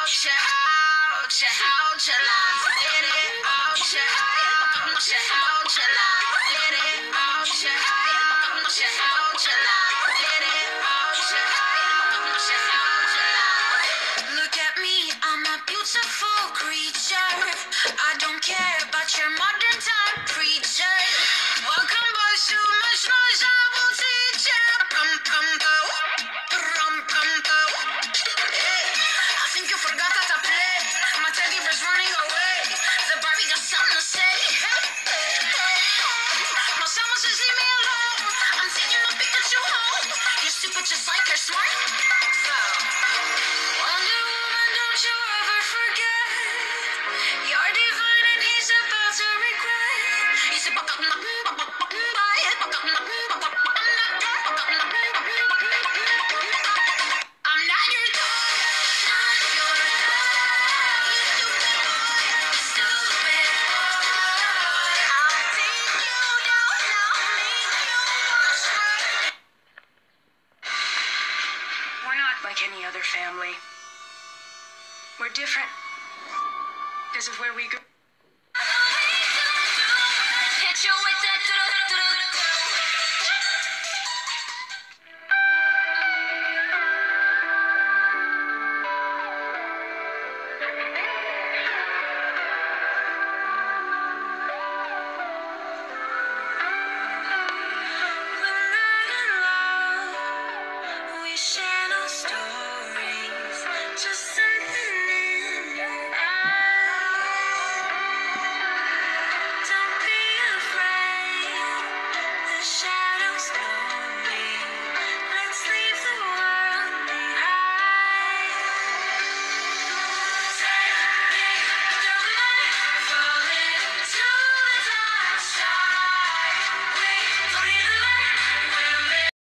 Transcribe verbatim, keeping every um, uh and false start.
ouch, ouch, ouch, let it ouch, ouch, ouch, ouch, let it ouch, ouch, ouch, let it ouch, ouch, ouch. Look at me, I'm a beautiful creature. I don't care about your modern time preacher. Welcome, boys, too much noise, I will teach ya. Pum pum pow, rum pum pow. Hey, I think you forgot that I play. My teddy bear's running away. The Barbie got something to say. Hey, hey, hey. No, someone says leave me alone. I'm taking a Pikachu home. You're stupid just like you're smart. So, Wonder Woman, don't you ever forget. You're divine and he's about to regret. He's about to I'm not your dog, not your dog. You stupid boy, stupid boy. I'll take you down, I'll make you watch me. We're not like any other family. We're different because of where we grew. Hit you with the